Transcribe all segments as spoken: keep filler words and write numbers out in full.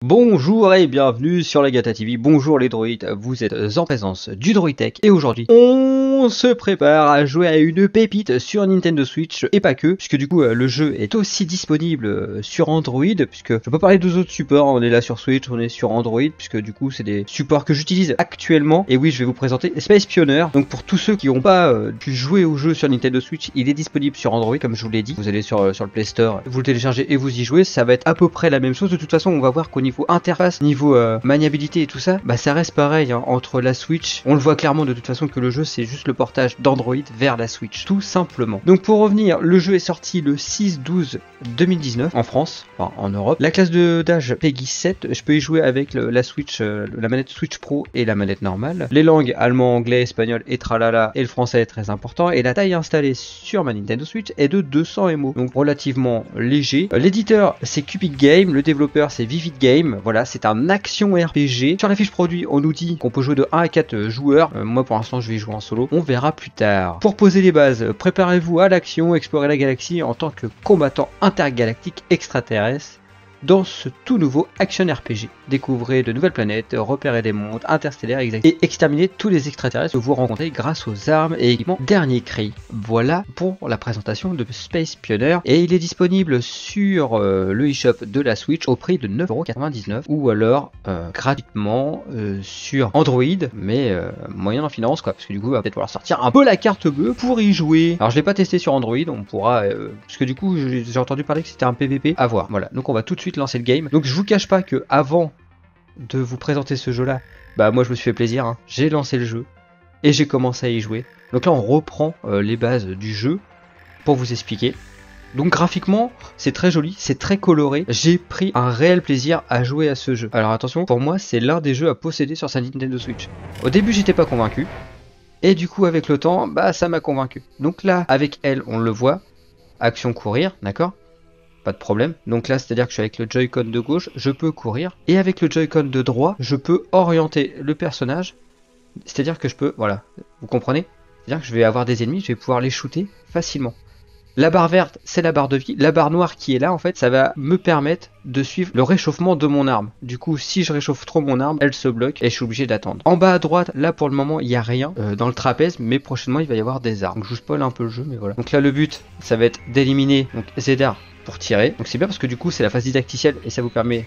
Bonjour et bienvenue sur la Gata T V, bonjour les droïdes, vous êtes en présence du Droidtech et aujourd'hui on se prépare à jouer à une pépite sur Nintendo Switch et pas que, puisque du coup le jeu est aussi disponible sur Android, puisque je peux parler deux autres supports, on est là sur Switch, on est sur Android, puisque du coup c'est des supports que j'utilise actuellement. Et oui, je vais vous présenter Space Pioneer, donc pour tous ceux qui n'ont pas euh, pu jouer au jeu sur Nintendo Switch, il est disponible sur Android comme je vous l'ai dit, vous allez sur, sur le Play Store, vous le téléchargez et vous y jouez, ça va être à peu près la même chose. De toute façon on va voir qu'au niveau interface, niveau euh, maniabilité et tout ça, bah ça reste pareil hein, entre la Switch, on le voit clairement de toute façon que le jeu c'est juste le portage d'Android vers la Switch, tout simplement. Donc pour revenir, le jeu est sorti le six douze deux mille dix-neuf en France, enfin en Europe. La classe de d'âge Peggy sept, je peux y jouer avec le, la Switch, euh, la manette Switch Pro et la manette normale. Les langues allemand, anglais, espagnol et tralala, et le français est très important. Et la taille installée sur ma Nintendo Switch est de deux cents mégaoctets, donc relativement léger. L'éditeur c'est Cupid Game, le développeur c'est Vivid Game, voilà, c'est un action R P G. Sur la fiche produit, on nous dit qu'on peut jouer de un à quatre joueurs. Euh, moi pour l'instant je vais y jouer en solo, on verra plus tard. Pour poser les bases, préparez-vous à l'action, explorer la galaxie en tant que combattant intergalactique extraterrestre dans ce tout nouveau action R P G. Découvrez de nouvelles planètes, repérez des mondes interstellaires et exterminez tous les extraterrestres que vous rencontrez grâce aux armes et équipements dernier cri. Voilà pour la présentation de Space Pioneer et il est disponible sur euh, le eShop de la Switch au prix de neuf euros quatre-vingt-dix-neuf ou alors euh, gratuitement euh, sur Android, mais euh, moyen en finance quoi, parce que du coup il va peut-être falloir sortir un peu la carte bleue pour y jouer. Alors je l'ai pas testé sur Android, on pourra, euh, parce que du coup j'ai entendu parler que c'était un P V P à voir. Voilà, donc on va tout de suite lancer le game. Donc je vous cache pas que avant de vous présenter ce jeu là, bah moi je me suis fait plaisir, hein. J'ai lancé le jeu et j'ai commencé à y jouer. Donc là on reprend euh, les bases du jeu pour vous expliquer. Donc graphiquement c'est très joli, c'est très coloré, j'ai pris un réel plaisir à jouer à ce jeu. Alors attention, pour moi c'est l'un des jeux à posséder sur sa Nintendo Switch. Au début j'étais pas convaincu et du coup avec le temps bah ça m'a convaincu. Donc là avec elle on le voit, action courir, d'accord, pas de problème. Donc là c'est à dire que je suis avec le Joy-Con de gauche, je peux courir, et avec le Joy-Con de droit je peux orienter le personnage, c'est à dire que je peux, voilà, vous comprenez, c'est à dire que je vais avoir des ennemis, je vais pouvoir les shooter facilement. La barre verte c'est la barre de vie, la barre noire qui est là en fait ça va me permettre de suivre le réchauffement de mon arme. Du coup si je réchauffe trop mon arme elle se bloque et je suis obligé d'attendre. En bas à droite là pour le moment il n'y a rien euh, dans le trapèze, mais prochainement il va y avoir des armes. Donc je vous spoil un peu le jeu mais voilà. Donc là le but ça va être d'éliminer donc Zedar pour tirer. Donc c'est bien parce que du coup c'est la phase didacticielle et ça vous permet.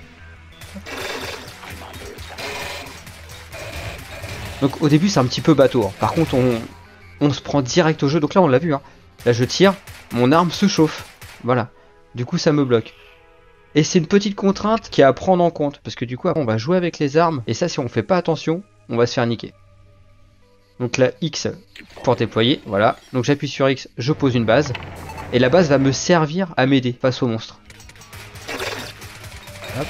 Donc au début c'est un petit peu bateau hein. Par contre on, on se prend direct au jeu. Donc là on l'a vu hein. Là je tire, mon arme se chauffe, voilà, du coup ça me bloque. Et c'est une petite contrainte qui est à prendre en compte, parce que du coup après, on va jouer avec les armes, et ça si on fait pas attention, on va se faire niquer. Donc là X pour déployer, voilà, donc j'appuie sur X, je pose une base, et la base va me servir à m'aider face au monstre. Hop.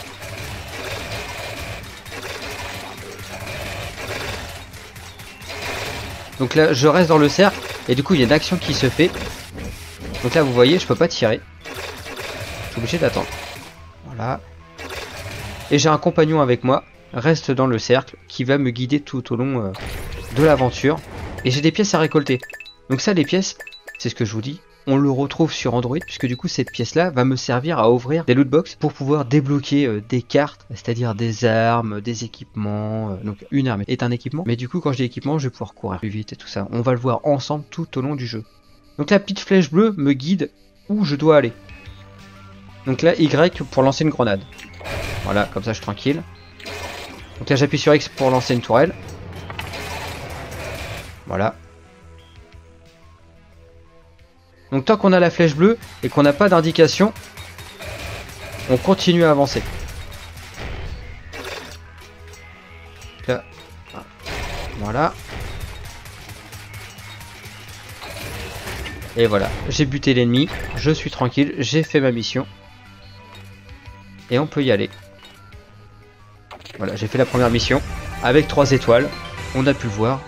Donc là je reste dans le cercle, et du coup il y a une action qui se fait. Donc là vous voyez je peux pas tirer, je suis obligé d'attendre, voilà. Et j'ai un compagnon avec moi, reste dans le cercle, qui va me guider tout au long euh, de l'aventure. Et j'ai des pièces à récolter. Donc ça les pièces, c'est ce que je vous dis, on le retrouve sur Android, puisque du coup cette pièce là va me servir à ouvrir des lootbox pour pouvoir débloquer euh, des cartes, c'est-à-dire des armes, des équipements. Euh, donc une arme est un équipement, mais du coup quand je dis équipement je vais pouvoir courir plus vite et tout ça. On va le voir ensemble tout au long du jeu. Donc la petite flèche bleue me guide où je dois aller. Donc là Y pour lancer une grenade. Voilà, comme ça je suis tranquille. Donc là j'appuie sur X pour lancer une tourelle. Voilà. Donc tant qu'on a la flèche bleue et qu'on n'a pas d'indication, on continue à avancer. Là. Voilà. Et voilà, j'ai buté l'ennemi, je suis tranquille, j'ai fait ma mission. Et on peut y aller. Voilà, j'ai fait la première mission avec trois étoiles, on a pu le voir.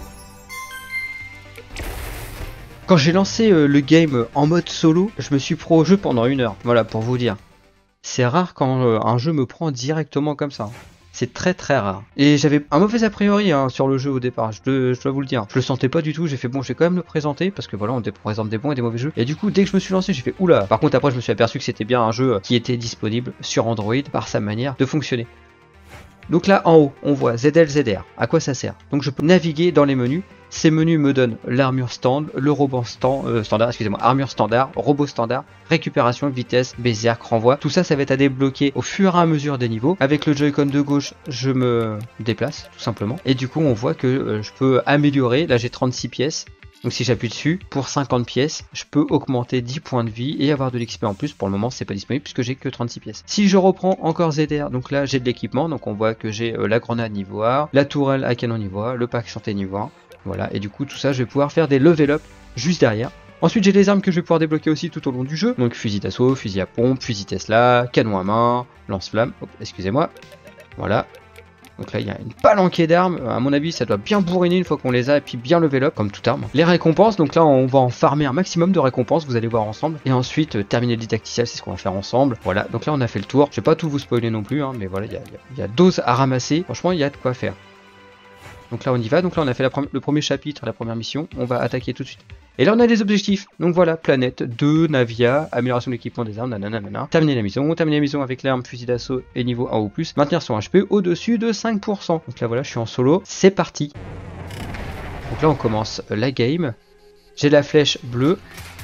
Quand j'ai lancé euh, le game en mode solo, je me suis pro au jeu pendant une heure. Voilà, pour vous dire. C'est rare quand euh, un jeu me prend directement comme ça. c'est très très rare. Et j'avais un mauvais a priori hein, sur le jeu au départ, je, de, je dois vous le dire. Je le sentais pas du tout, j'ai fait bon, je vais quand même le présenter parce que voilà, on présente des bons et des mauvais jeux. Et du coup, dès que je me suis lancé, j'ai fait oula. Par contre, après, je me suis aperçu que c'était bien un jeu qui était disponible sur Android par sa manière de fonctionner. Donc là, en haut, on voit Z L Z R. À quoi ça sert? Donc je peux naviguer dans les menus. Ces menus me donnent l'armure stand, le robot stand, euh, standard, excusez-moi, armure standard, robot standard, récupération, vitesse, berserk, renvoi. Tout ça, ça va être à débloquer au fur et à mesure des niveaux. Avec le Joy-Con de gauche, je me déplace, tout simplement. Et du coup, on voit que euh, je peux améliorer. Là, j'ai trente-six pièces. Donc si j'appuie dessus, pour cinquante pièces, je peux augmenter dix points de vie et avoir de l'X P en plus. Pour le moment, c'est pas disponible puisque j'ai que trente-six pièces. Si je reprends encore Z R, donc là j'ai de l'équipement, donc on voit que j'ai euh, la grenade niveau un, la tourelle à canon niveau un, le pack santé niveau un. Voilà, et du coup tout ça je vais pouvoir faire des level up juste derrière. Ensuite j'ai des armes que je vais pouvoir débloquer aussi tout au long du jeu. Donc fusil d'assaut, fusil à pompe, fusil Tesla, canon à main, lance-flamme, excusez-moi. Voilà. Donc là il y a une palanquée d'armes, à mon avis ça doit bien bourriner une fois qu'on les a et puis bien level up comme toute arme. Les récompenses, donc là on va en farmer un maximum de récompenses, vous allez voir ensemble. Et ensuite euh, terminer le didacticiel, c'est ce qu'on va faire ensemble. Voilà, donc là on a fait le tour, je vais pas tout vous spoiler non plus, hein, mais voilà il y a, y, y a dose à ramasser, franchement il y a de quoi faire. Donc là on y va, donc là on a fait la le premier chapitre, la première mission, on va attaquer tout de suite. Et là on a des objectifs, donc voilà, planète, deux, Navia, amélioration de l'équipement des armes, nanana, terminer la mission, terminer la mission avec l'arme, fusil d'assaut et niveau un ou plus, maintenir son H P au-dessus de cinq pour cent. Donc là voilà, je suis en solo, c'est parti. Donc là on commence la game, j'ai la flèche bleue,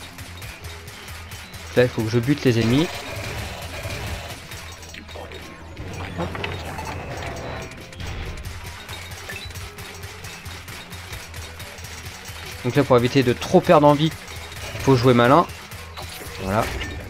là il faut que je bute les ennemis. Hop. Donc là pour éviter de trop perdre en vie, il faut jouer malin. Voilà.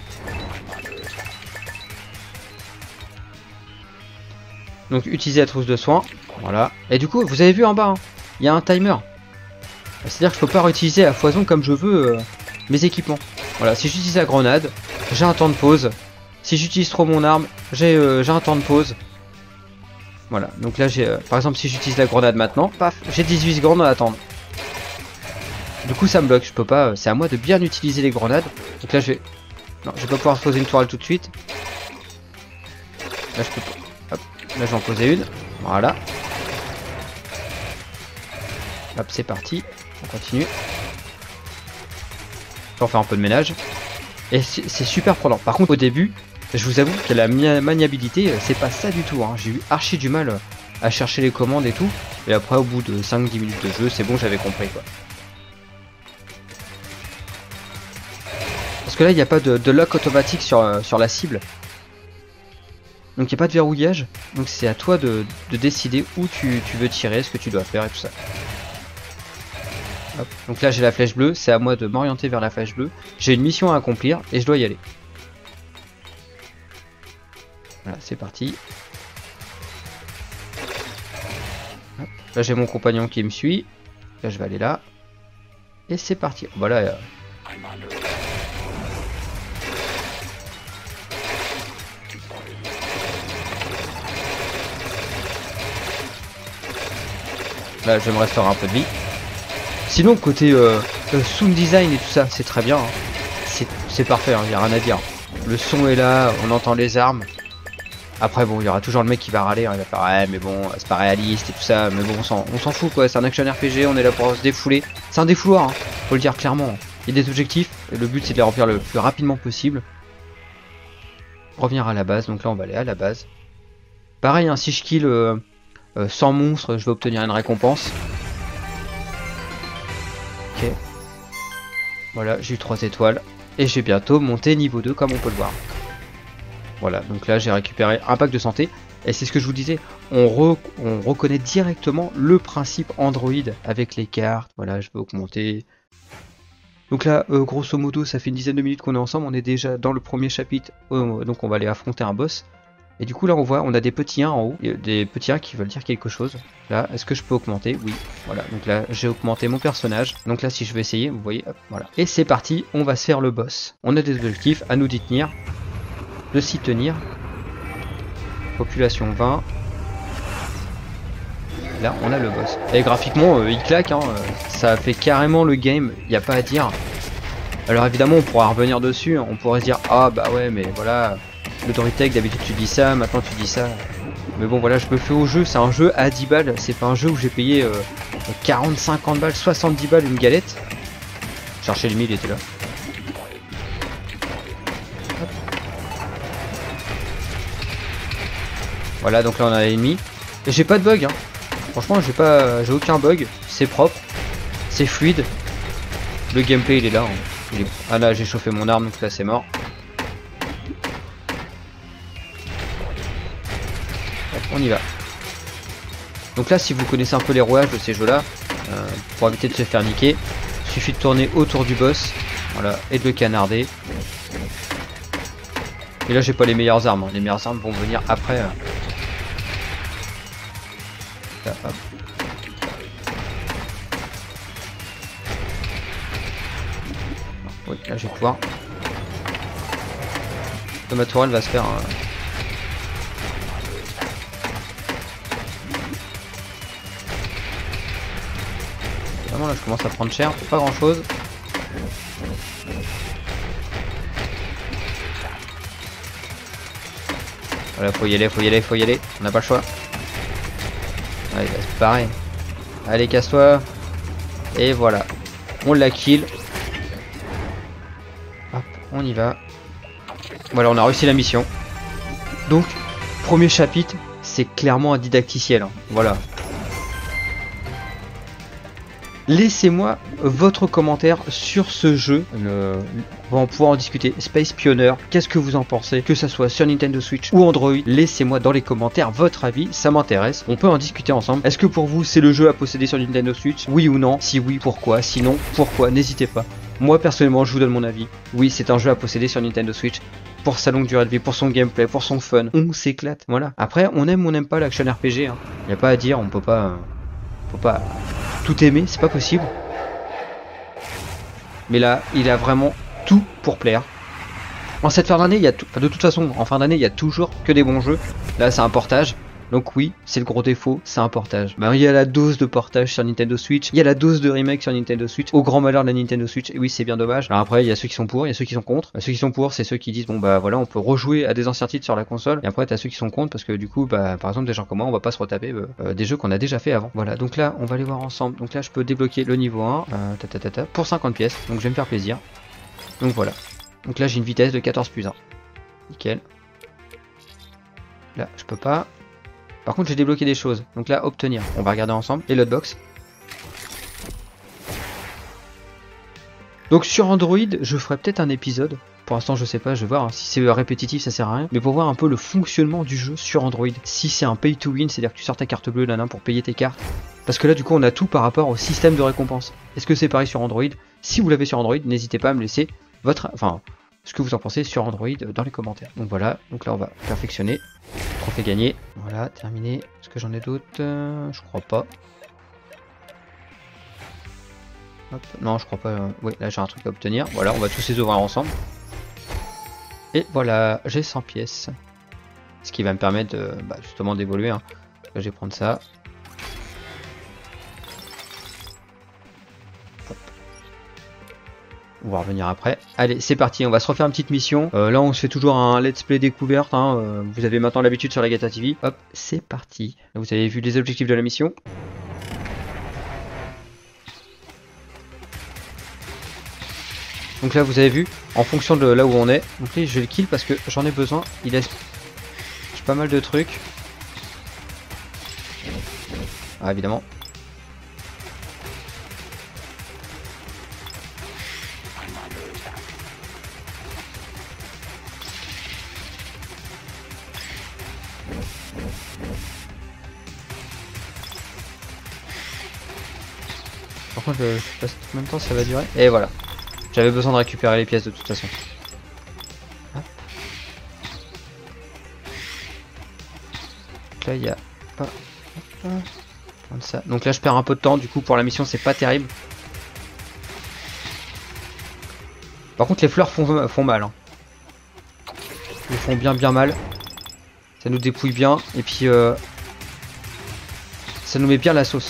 Donc utiliser la trousse de soins. Voilà. Et du coup vous avez vu en bas, hein, il y a un timer. C'est-à-dire que je peux pas réutiliser à foison comme je veux euh, mes équipements. Voilà, si j'utilise la grenade, j'ai un temps de pause. Si j'utilise trop mon arme, j'ai euh, un temps de pause. Voilà, donc là j'ai, euh, par exemple si j'utilise la grenade maintenant, paf, j'ai dix-huit secondes à attendre. Du coup ça me bloque, je peux pas, c'est à moi de bien utiliser les grenades. Donc là je vais, non je vais pas pouvoir poser une tourelle tout de suite. Là je peux pas, hop, là je vais en poser une, voilà. Hop c'est parti, on continue. Je vais en faire un peu de ménage. Et c'est super prenant. Par contre au début, je vous avoue que la maniabilité c'est pas ça du tout, hein. J'ai eu archi du mal à chercher les commandes et tout. Et après au bout de cinq dix minutes de jeu c'est bon, j'avais compris quoi. Parce que là il n'y a pas de, de lock automatique sur, euh, sur la cible. Donc il n'y a pas de verrouillage. Donc c'est à toi de, de décider où tu, tu veux tirer, ce que tu dois faire et tout ça. Hop. Donc là j'ai la flèche bleue, c'est à moi de m'orienter vers la flèche bleue. J'ai une mission à accomplir et je dois y aller. Voilà, c'est parti. Hop. Là j'ai mon compagnon qui me suit. Là je vais aller là. Et c'est parti. Voilà. Euh... Là je vais me restaurer un peu de vie. Sinon côté euh, euh, sound design et tout ça c'est très bien, hein. C'est parfait, il hein, n'y a rien à dire. Le son est là, on entend les armes. Après bon il y aura toujours le mec qui va râler, hein, il va faire ouais mais bon c'est pas réaliste et tout ça. Mais bon on s'en fout quoi, c'est un action R P G, on est là pour se défouler. C'est un défouloir, hein, faut le dire clairement. Il y a des objectifs, et le but c'est de les remplir le plus rapidement possible. Revenir à la base, donc là on va aller à la base. Pareil hein, si je kill euh, euh, cent monstres je vais obtenir une récompense. Ok. Voilà, j'ai eu trois étoiles. Et j'ai bientôt monté niveau deux comme on peut le voir. Voilà, donc là j'ai récupéré un pack de santé. Et c'est ce que je vous disais, on, re, on reconnaît directement le principe Android avec les cartes. Voilà, je peux augmenter. Donc là, euh, grosso modo, ça fait une dizaine de minutes qu'on est ensemble. On est déjà dans le premier chapitre. Euh, donc on va aller affronter un boss. Et du coup là on voit, on a des petits uns en haut, des petits uns qui veulent dire quelque chose. Là, est-ce que je peux augmenter? Oui, voilà, donc là j'ai augmenté mon personnage. Donc là si je vais essayer, vous voyez, hop, voilà. Et c'est parti, on va se faire le boss. On a des objectifs, à nous d'y tenir, de s'y tenir. Population vingt. Là on a le boss. Et graphiquement euh, il claque, hein, ça fait carrément le game, il n'y a pas à dire. Alors évidemment on pourra revenir dessus, on pourrait se dire ah bah ouais mais voilà... Le Droid Tech, d'habitude tu dis ça, maintenant tu dis ça. Mais bon voilà, je me fais au jeu, c'est un jeu à dix balles, c'est pas un jeu où j'ai payé euh, quarante, cinquante balles, soixante-dix balles une galette. Chercher le mille, il était là. Hop. Voilà, donc là on a l'ennemi. Et j'ai pas de bug, hein. Franchement j'ai pas, j'ai aucun bug, c'est propre, c'est fluide. Le gameplay il est là. Hein. Il est... Ah là j'ai chauffé mon arme, donc là c'est mort. Hop, on y va. Donc là si vous connaissez un peu les rouages de ces jeux là, euh, pour éviter de se faire niquer, il suffit de tourner autour du boss, voilà, et de le canarder. Et là j'ai pas les meilleures armes, hein. Les meilleures armes vont venir après. Euh... Là, hop. Oui, là je vais pouvoir. Ma tourelle va se faire. Euh... Vraiment là je commence à prendre cher, pas grand chose. Voilà, faut y aller, faut y aller, faut y aller. On n'a pas le choix. Allez, bah, c'est pareil. Allez, casse-toi. Et voilà. On la kill. Hop, on y va. Voilà, on a réussi la mission. Donc, premier chapitre, c'est clairement un didacticiel. Hein. Voilà. Laissez-moi votre commentaire sur ce jeu. Le... On va pouvoir en discuter. Space Pioneer, qu'est-ce que vous en pensez? Que ça soit sur Nintendo Switch ou Android, laissez-moi dans les commentaires votre avis, ça m'intéresse. On peut en discuter ensemble. Est-ce que pour vous c'est le jeu à posséder sur Nintendo Switch? Oui ou non? Si oui, pourquoi? Sinon, pourquoi? N'hésitez pas. Moi personnellement, je vous donne mon avis. Oui, c'est un jeu à posséder sur Nintendo Switch. Pour sa longue durée de vie, pour son gameplay, pour son fun. On s'éclate. Voilà. Après, on aime ou on n'aime pas l'action R P G. Il hein. n'y a pas à dire, on peut pas... Euh... Faut pas tout aimer, c'est pas possible. Mais là, il a vraiment tout pour plaire. En cette fin d'année, il y a tout. Enfin, de toute façon, en fin d'année, il y a toujours que des bons jeux. Là, c'est un portage. Donc oui, c'est le gros défaut, c'est un portage. Ben, il y a la dose de portage sur Nintendo Switch, il y a la dose de remake sur Nintendo Switch, au grand malheur de la Nintendo Switch, et oui c'est bien dommage. Alors après il y a ceux qui sont pour, il y a ceux qui sont contre. Ceux qui sont pour c'est ceux qui disent bon bah voilà on peut rejouer à des anciens titres sur la console, et après t'as ceux qui sont contre parce que du coup bah par exemple des gens comme moi on va pas se retaper euh, des jeux qu'on a déjà fait avant. Voilà donc là on va les voir ensemble, donc là je peux débloquer le niveau un euh, ta, ta, ta, ta, pour cinquante pièces, donc je vais me faire plaisir. Donc voilà, donc là j'ai une vitesse de quatorze plus un, nickel. Là je peux pas. Par contre j'ai débloqué des choses, donc là obtenir, on va regarder ensemble, les lootbox. Donc sur Android, je ferai peut-être un épisode, pour l'instant je sais pas, je vais voir, hein. Si c'est répétitif ça sert à rien, mais pour voir un peu le fonctionnement du jeu sur Android. Si c'est un pay to win, c'est-à-dire que tu sors ta carte bleue là, pour payer tes cartes, parce que là du coup on a tout par rapport au système de récompense. Est-ce que c'est pareil sur Android? Si vous l'avez sur Android, n'hésitez pas à me laisser votre... Enfin, ce que vous en pensez sur Android dans les commentaires. Donc voilà, donc là on va perfectionner. Trophée gagné. Voilà, terminé. Est-ce que j'en ai d'autres? euh, Je crois pas. Hop. Non, je crois pas. Euh... Oui, là j'ai un truc à obtenir. Voilà, on va tous les ouvrir ensemble. Et voilà, j'ai cent pièces. Ce qui va me permettre de, bah, justement d'évoluer. Hein. Là, je vais prendre ça. On va revenir après. Allez, c'est parti, on va se refaire une petite mission. Euh, là, on se fait toujours un let's play découverte. Hein. Euh, vous avez maintenant l'habitude sur la Gata T V. Hop, c'est parti. Là, vous avez vu les objectifs de la mission. Donc là, vous avez vu, en fonction de là où on est. Donc là, je vais le kill parce que j'en ai besoin. Il laisse pas mal de trucs. Ah, évidemment. Par contre, je sais pas combien de temps ça va durer. Et voilà. J'avais besoin de récupérer les pièces de toute façon. Hop. Donc là, il y a pas. Comme ça. Donc là, je perds un peu de temps. Du coup, pour la mission, c'est pas terrible. Par contre, les fleurs font, font mal. Hein. Ils font bien, bien mal. Ça nous dépouille bien. Et puis, euh, ça nous met bien la sauce.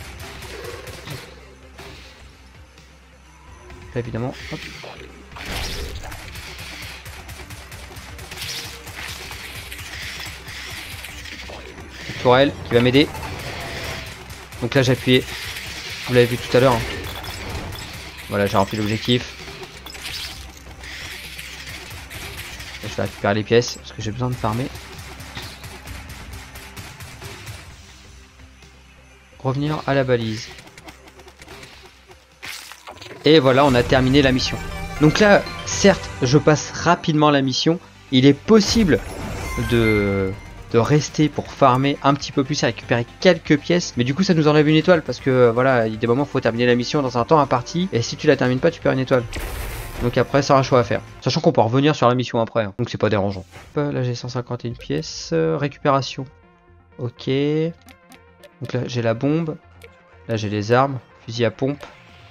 Là, évidemment, hop. Cette tourelle qui va m'aider. Donc là j'ai appuyé. Vous l'avez vu tout à l'heure. Hein. Voilà, j'ai rempli l'objectif. Je vais récupérer les pièces parce que j'ai besoin de farmer. Revenir à la balise. Et voilà, on a terminé la mission. Donc là, certes, je passe rapidement la mission. Il est possible de, de rester pour farmer un petit peu plus et récupérer quelques pièces. Mais du coup, ça nous enlève une étoile parce que voilà, il y a des moments où il faut terminer la mission dans un temps imparti. Et si tu la termines pas, tu perds une étoile. Donc après, c'est un choix à faire. Sachant qu'on peut revenir sur la mission après. Hein. Donc c'est pas dérangeant. Hop, là, j'ai cent cinquante et une pièces. Euh, récupération. Ok. Donc là, j'ai la bombe. Là, j'ai les armes. Fusil à pompe.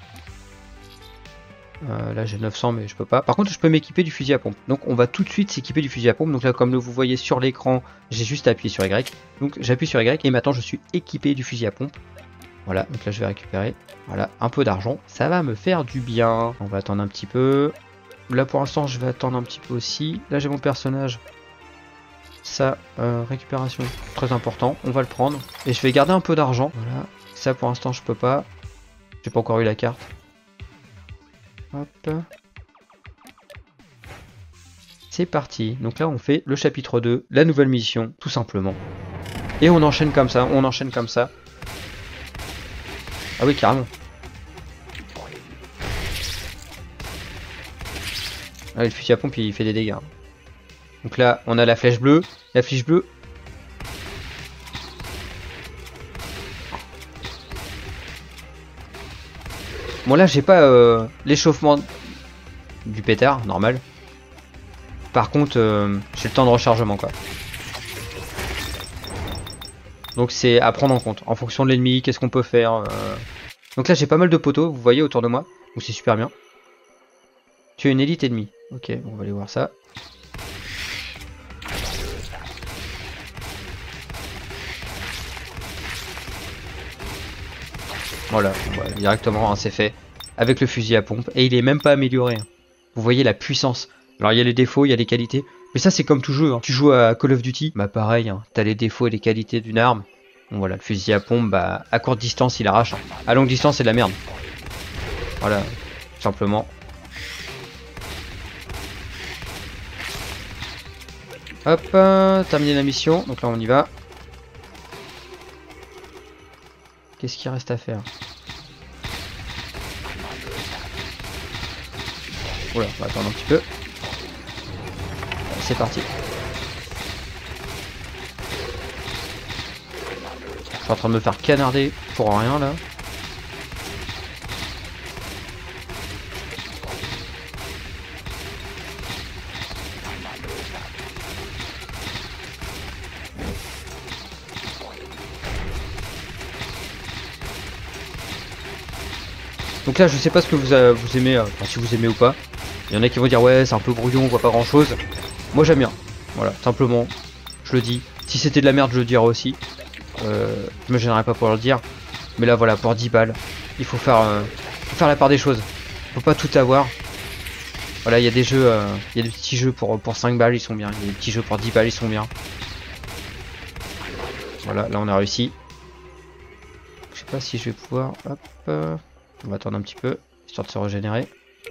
Euh, là j'ai neuf cents mais je peux pas. Par contre je peux m'équiper du fusil à pompe. Donc on va tout de suite s'équiper du fusil à pompe. Donc là comme vous voyez sur l'écran, j'ai juste appuyé sur Y. Donc j'appuie sur Y et maintenant je suis équipé du fusil à pompe. Voilà, donc là je vais récupérer. Voilà, un peu d'argent. Ça va me faire du bien. On va attendre un petit peu. Là pour l'instant je vais attendre un petit peu aussi. Là j'ai mon personnage. Ça, euh, récupération, très important. On va le prendre. Et je vais garder un peu d'argent. Voilà. Ça pour l'instant je peux pas. J'ai pas encore eu la carte. Hop. C'est parti. Donc là on fait le chapitre deux, la nouvelle mission, tout simplement. Et on enchaîne comme ça, on enchaîne comme ça. Ah oui, carrément. Ah, le fusil à pompe il fait des dégâts. Donc là on a la flèche bleue, la flèche bleue. Bon là j'ai pas euh, l'échauffement du pétard, normal. Par contre euh, j'ai le temps de rechargement quoi. Donc c'est à prendre en compte. En fonction de l'ennemi, qu'est-ce qu'on peut faire. Euh... Donc là j'ai pas mal de poteaux, vous voyez autour de moi. Donc c'est super bien. Tu es une élite ennemie. Ok, on va aller voir ça. Voilà, voilà directement hein, c'est fait. Avec le fusil à pompe. Et il est même pas amélioré. Hein. Vous voyez la puissance. Alors il y a les défauts, il y a les qualités. Mais ça c'est comme tout jeu. Hein. Tu joues à Call of Duty, bah pareil. Hein. T'as les défauts et les qualités d'une arme. Bon voilà, le fusil à pompe, bah à courte distance il arrache. Hein. À longue distance c'est de la merde. Voilà, tout simplement. Hop, euh, terminer la mission. Donc là on y va. Qu'est-ce qu'il reste à faire? Oula, on va attendre un petit peu. C'est parti. Je suis en train de me faire canarder pour rien là. Donc là je sais pas ce que vous, euh, vous aimez, euh, enfin, si vous aimez ou pas. Il y en a qui vont dire ouais c'est un peu brouillon, on voit pas grand chose. Moi j'aime bien. Voilà, simplement, je le dis. Si c'était de la merde je le dirais aussi. Euh, je me gênerais pas pour le dire. Mais là voilà, pour dix balles, il faut faire, euh, faut faire la part des choses. Faut pas tout avoir. Voilà, il y a des jeux, euh, il y a des petits jeux pour, pour cinq balles, ils sont bien. Il y a des petits jeux pour dix balles, ils sont bien. Voilà, là on a réussi. Je sais pas si je vais pouvoir... Hop, euh, on va attendre un petit peu, histoire de se régénérer.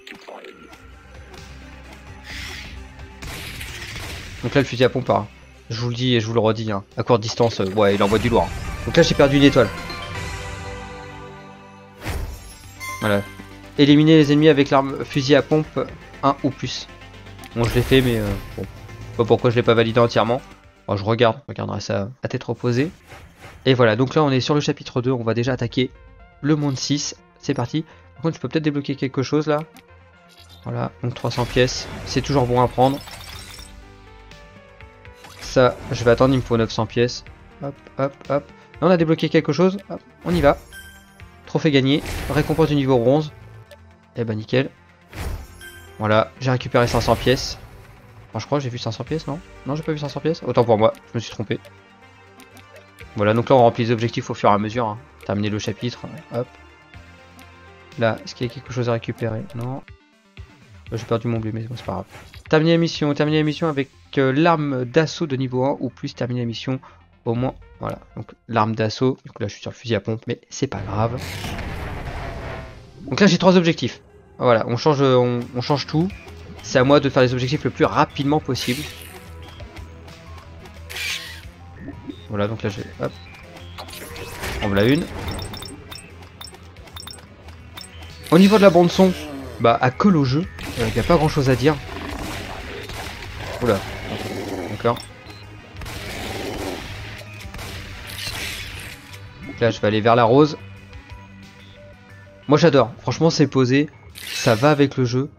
Donc là le fusil à pompe, hein. Je vous le dis et je vous le redis, hein. À courte distance, euh, ouais il envoie du lourd. Hein. Donc là j'ai perdu une étoile. Voilà. Éliminer les ennemis avec l'arme fusil à pompe un ou plus. Bon je l'ai fait mais euh, bon. Pas pourquoi je l'ai pas validé entièrement. Bon, je regarde, je regarderai ça à tête reposée. Et voilà, donc là on est sur le chapitre deux, on va déjà attaquer le monde six. C'est parti. Par contre je peux peut-être débloquer quelque chose là. Voilà, donc trois cents pièces, c'est toujours bon à prendre. Ça, je vais attendre, il me faut neuf cents pièces. Hop, hop, hop. Là, on a débloqué quelque chose, hop, on y va. Trophée gagné, récompense du niveau bronze. Et bah nickel. Voilà, j'ai récupéré cinq cents pièces. Enfin, je crois que j'ai vu cinq cents pièces, non? Non, j'ai pas vu cinq cents pièces. Autant pour moi, je me suis trompé. Voilà, donc là on remplit les objectifs au fur et à mesure. Hein. Terminer le chapitre, hop. Là, est-ce qu'il y a quelque chose à récupérer? Non. J'ai perdu mon blé, mais bon, c'est pas grave. Terminer la mission, terminer la mission avec euh, l'arme d'assaut de niveau un ou plus. Terminer la mission au moins, voilà. Donc l'arme d'assaut, du coup là je suis sur le fusil à pompe, mais c'est pas grave. Donc là j'ai trois objectifs. Voilà, on change, on, on change tout. C'est à moi de faire les objectifs le plus rapidement possible. Voilà, donc là je vais, hop. On voilà une. Au niveau de la bande son, bah à colle au jeu, il euh, n'y a pas grand chose à dire. Oula, d'accord. Là je vais aller vers la rose. Moi j'adore, franchement c'est posé, ça va avec le jeu.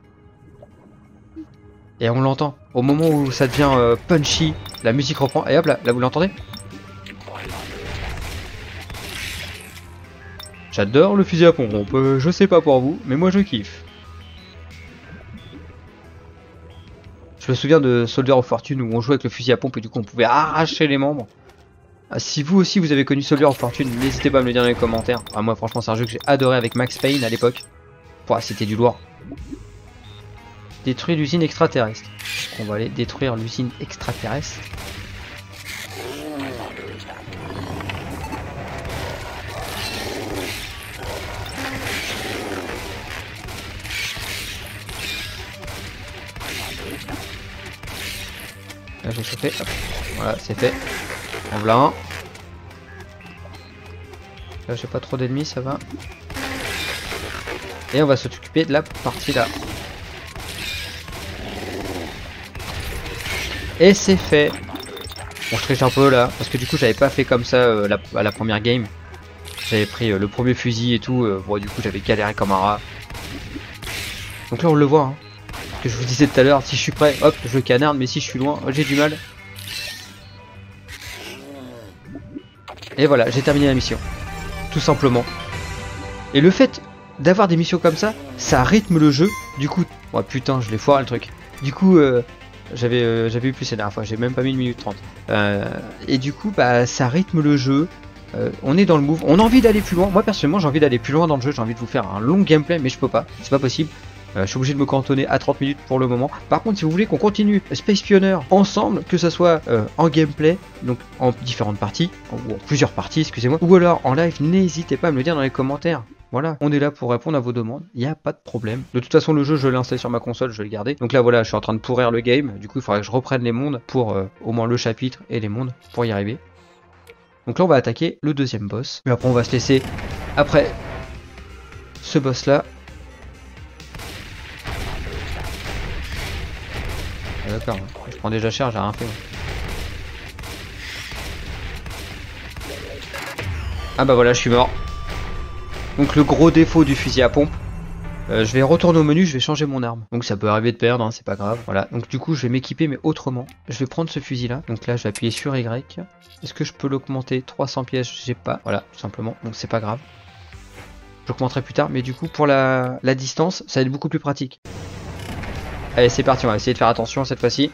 Et on l'entend. Au moment où ça devient euh, punchy, la musique reprend. Et hop là, là vous l'entendez? J'adore le fusil à pompe, euh, je sais pas pour vous, mais moi je kiffe. Je me souviens de Soldier of Fortune où on jouait avec le fusil à pompe et du coup on pouvait arracher les membres. Ah, si vous aussi vous avez connu Soldier of Fortune, n'hésitez pas à me le dire dans les commentaires. Ah, moi franchement c'est un jeu que j'ai adoré avec Max Payne à l'époque. Pouah, c'était du lourd. Détruire l'usine extraterrestre. On va aller détruire l'usine extraterrestre. Là j'ai chauffé, hop. Voilà c'est fait. En voilà un. Là j'ai pas trop d'ennemis, ça va. Et on va s'occuper de la partie là. Et c'est fait. Bon je triche un peu là, parce que du coup j'avais pas fait comme ça euh, la, à la première game. J'avais pris euh, le premier fusil et tout, euh, bon du coup j'avais galéré comme un rat. Donc là on le voit, hein. Que je vous disais tout à l'heure, si je suis prêt, hop, je canarde, mais si je suis loin, j'ai du mal. Et voilà, j'ai terminé la mission. Tout simplement. Et le fait d'avoir des missions comme ça, ça rythme le jeu. Du coup, oh putain, je l'ai foiré le truc. Du coup, euh, j'avais euh, j'avais eu plus la dernière fois, j'ai même pas mis une minute trente. Euh, et du coup, bah, ça rythme le jeu. Euh, on est dans le move, on a envie d'aller plus loin. Moi personnellement, j'ai envie d'aller plus loin dans le jeu, j'ai envie de vous faire un long gameplay, mais je peux pas, c'est pas possible. Euh, je suis obligé de me cantonner à trente minutes pour le moment. Par contre, si vous voulez qu'on continue Space Pioneer ensemble, que ce soit euh, en gameplay, donc en différentes parties, ou en plusieurs parties, excusez-moi, ou alors en live, n'hésitez pas à me le dire dans les commentaires. Voilà, on est là pour répondre à vos demandes, il n'y a pas de problème. De toute façon, le jeu, je l'ai installé sur ma console, je vais le garder. Donc là, voilà, je suis en train de pourrir le game. Du coup, il faudrait que je reprenne les mondes pour euh, au moins le chapitre et les mondes pour y arriver. Donc là, on va attaquer le deuxième boss. Mais après, on va se laisser après ce boss-là. Ah, d'accord, je prends déjà cher, j'ai rien fait. Ah bah voilà, je suis mort. Donc le gros défaut du fusil à pompe, euh, je vais retourner au menu, je vais changer mon arme. Donc ça peut arriver de perdre, hein, c'est pas grave. Voilà, donc du coup je vais m'équiper mais autrement. Je vais prendre ce fusil là, donc là je vais appuyer sur Y. Est-ce que je peux l'augmenter? Trois cents pièces, j'ai pas. Voilà, tout simplement, donc c'est pas grave. J'augmenterai plus tard, mais du coup pour la, la distance, ça va être beaucoup plus pratique. Allez c'est parti, on va essayer de faire attention cette fois-ci.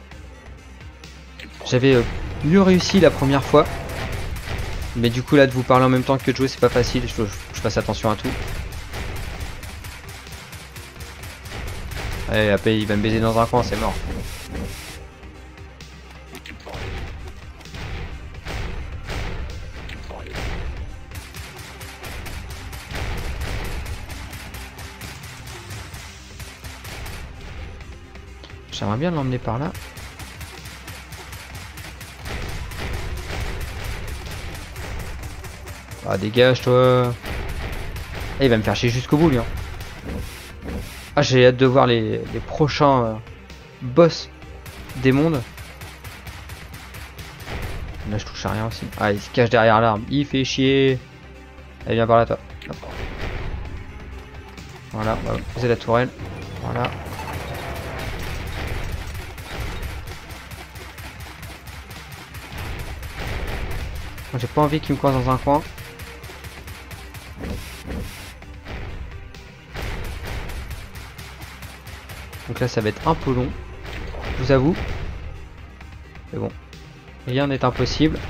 J'avais euh, mieux réussi la première fois. Mais du coup là de vous parler en même temps que de jouer c'est pas facile, je, je, je fasse attention à tout. Allez après il va me baiser dans un coin, c'est mort. J'aimerais bien l'emmener par là. Ah dégage toi. Ah, il va me faire chier jusqu'au bout lui hein. Ah j'ai hâte de voir les, les prochains euh, boss des mondes. Là je touche à rien aussi. Ah il se cache derrière l'arbre, il fait chier. Allez viens par là toi. Hop. Voilà, on va poser la tourelle. Voilà. J'ai pas envie qu'il me coince dans un coin. Donc là ça va être un peu long, je vous avoue. Mais bon, rien n'est impossible.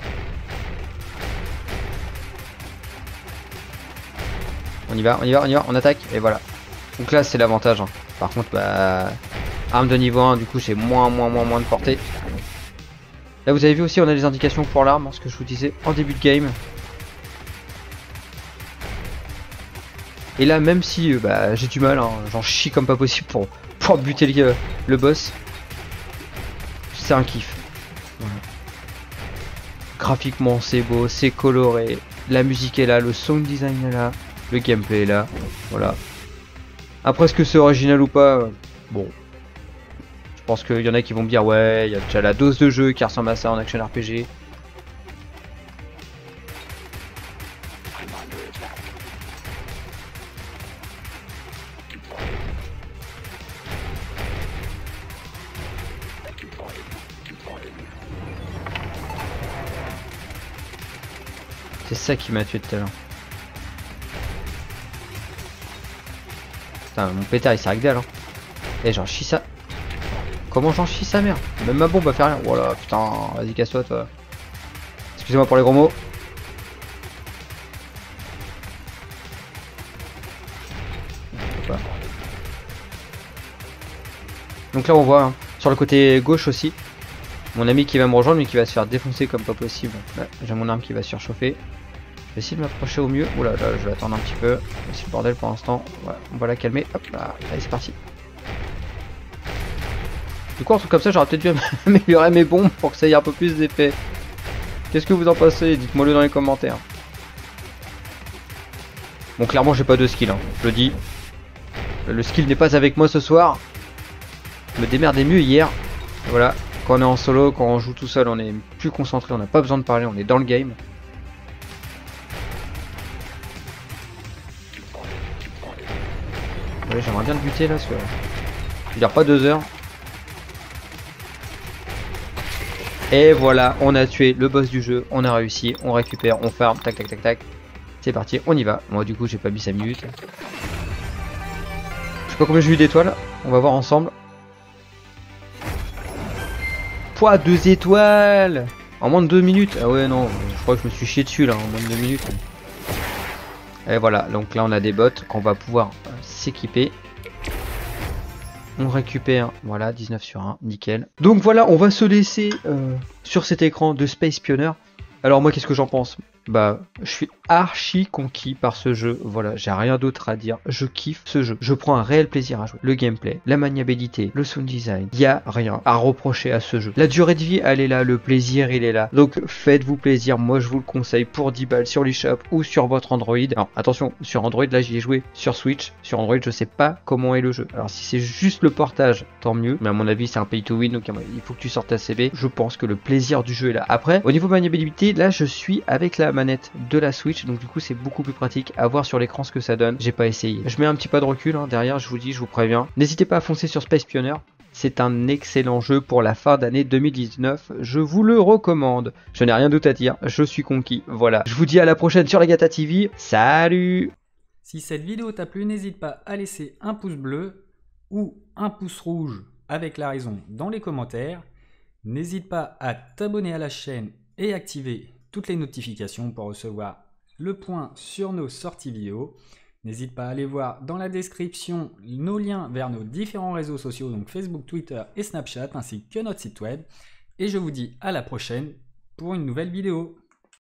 On y va, on y va, on y va, on attaque, et voilà. Donc là c'est l'avantage. Hein. Par contre, bah, arme de niveau un, du coup j'ai moins, moins, moins, moins de portée. Là vous avez vu aussi on a des indications pour l'arme, hein, ce que je vous disais en début de game. Et là même si euh, bah, j'ai du mal, hein, j'en chie comme pas possible pour, pour buter le, le boss. C'est un kiff. Voilà. Graphiquement c'est beau, c'est coloré, la musique est là, le sound design est là, le gameplay est là, voilà. Après est-ce que c'est original ou pas, euh, bon. Je pense qu'il y en a qui vont me dire ouais, il y a déjà la dose de jeu qui ressemble à ça en action R P G. C'est ça qui m'a tué tout à l'heure. Putain, mon pétard il s'arrête d'elle. Hein. Et j'en chie ça. Comment j'en chie sa mère? Même ma bombe va faire rien. Voilà, putain, vas-y casse-toi toi. Excusez-moi pour les gros mots. Donc là on voit hein, sur le côté gauche aussi mon ami qui va me rejoindre mais qui va se faire défoncer comme pas possible. J'ai mon arme qui va surchauffer. Je vais essayer de m'approcher au mieux. Oula là, je vais attendre un petit peu. C'est le bordel pour l'instant. Ouais, on va la calmer. Hop là, allez c'est parti. Du coup un truc comme ça j'aurais peut-être dû améliorer mes bombes pour que ça ait un peu plus d'effet. Qu'est-ce que vous en pensez? Dites-moi le dans les commentaires. Bon clairement j'ai pas de skill hein. Je le dis. Le skill n'est pas avec moi ce soir. Je me démerdais mieux hier. Voilà. Quand on est en solo, quand on joue tout seul, on est plus concentré, on n'a pas besoin de parler, on est dans le game. Ouais, j'aimerais bien le buter là, parce que il dure pas deux heures. Et voilà, on a tué le boss du jeu, on a réussi, on récupère, on farm, tac tac tac tac. C'est parti, on y va. Moi du coup j'ai pas mis cinq minutes. Je sais pas combien j'ai eu d'étoiles, on va voir ensemble. Pouah, deux étoiles en moins de deux minutes. Ah ouais non, je crois que je me suis chié dessus là en moins de deux minutes. Et voilà, donc là on a des bots qu'on va pouvoir euh, s'équiper. On récupère, voilà, dix-neuf sur un, nickel. Donc voilà, on va se laisser euh, sur cet écran de Space Pioneer. Alors moi qu'est-ce que j'en pense? Bah je suis archi conquis par ce jeu, voilà, j'ai rien d'autre à dire, je kiffe ce jeu, je prends un réel plaisir à jouer. Le gameplay, la maniabilité, le sound design, il y a rien à reprocher à ce jeu. La durée de vie elle est là, le plaisir il est là, donc faites-vous plaisir, moi je vous le conseille pour dix balles sur l'eShop ou sur votre Android. Alors attention, sur Android là j'y ai joué, sur Switch, sur Android je sais pas comment est le jeu. Alors si c'est juste le portage, tant mieux, mais à mon avis c'est un pay to win, donc il faut que tu sortes ta C B. Je pense que le plaisir du jeu est là. Après, au niveau maniabilité, là je suis avec la manette de la Switch, donc du coup c'est beaucoup plus pratique à voir sur l'écran ce que ça donne. J'ai pas essayé. Je mets un petit pas de recul hein, derrière, je vous dis, je vous préviens. N'hésitez pas à foncer sur Space Pioneer. C'est un excellent jeu pour la fin d'année deux mille dix-neuf. Je vous le recommande. Je n'ai rien d'autre à dire. Je suis conquis. Voilà. Je vous dis à la prochaine sur la Gata T V. Salut! Si cette vidéo t'a plu, n'hésite pas à laisser un pouce bleu ou un pouce rouge avec la raison dans les commentaires. N'hésite pas à t'abonner à la chaîne et activer toutes les notifications pour recevoir le point sur nos sorties vidéo. N'hésite pas à aller voir dans la description nos liens vers nos différents réseaux sociaux, donc Facebook, Twitter et Snapchat, ainsi que notre site web. Et je vous dis à la prochaine pour une nouvelle vidéo.